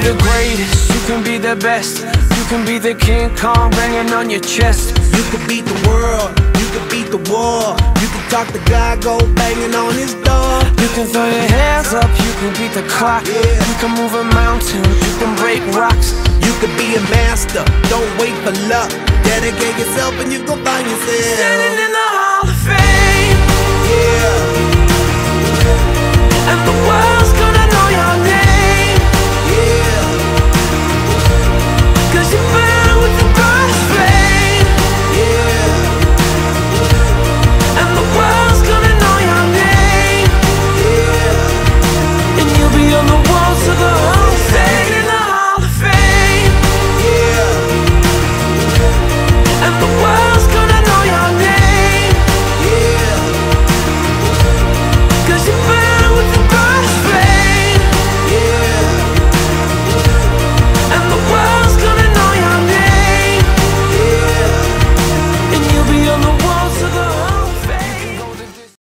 the greatest, you can be the best. You can be the King Kong banging on your chest. You can beat the world, you can beat the war. You can talk to God, go banging on his door. You can throw your hands up, you can beat the clock. You can move a mountain, you can break rocks. You can be a master, don't wait for luck. Dedicate yourself and you gon' find yourself Standing in the